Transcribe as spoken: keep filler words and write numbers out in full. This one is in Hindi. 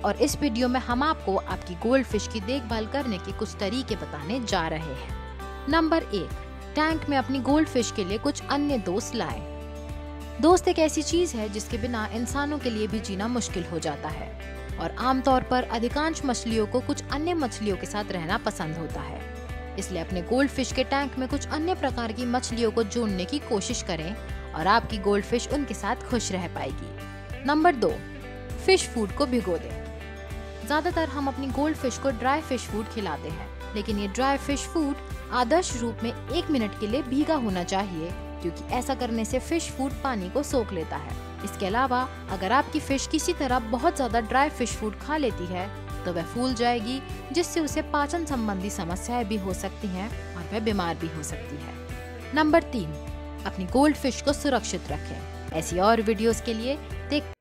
और इस वीडियो में हम आपको आपकी गोल्ड फिश की देखभाल करने के कुछ तरीके बताने जा रहे हैं। नंबर एक, टैंक में अपनी गोल्ड फिश के लिए कुछ अन्य दोस्त लाएं। दोस्त एक ऐसी चीज है जिसके बिना इंसानों के लिए भी जीना मुश्किल हो जाता है और आमतौर पर अधिकांश मछलियों को कुछ अन्य मछलियों के साथ रहना पसंद होता है। इसलिए अपने गोल्ड फिश के टैंक में कुछ अन्य प्रकार की मछलियों को जोड़ने की कोशिश करें और आपकी गोल्ड फिश उनके साथ खुश रह पाएगी। नंबर दो, फिश फूड को भिगो दें। ज्यादातर हम अपनी गोल्ड फिश को ड्राई फिश फूड खिलाते हैं, लेकिन ये ड्राई फिश फूड आदर्श रूप में एक मिनट के लिए भीगा होना चाहिए, क्योंकि ऐसा करने से फिश फूड पानी को सोख लेता है। इसके अलावा अगर आपकी फिश किसी तरह बहुत ज्यादा ड्राई फिश फूड खा लेती है तो वह फूल जाएगी, जिससे उसे पाचन संबंधी समस्याएं भी हो सकती हैं और वह बीमार भी हो सकती है। नंबर तीन, अपनी गोल्ड फिश को सुरक्षित रखें। ऐसी और वीडियोस के लिए देखते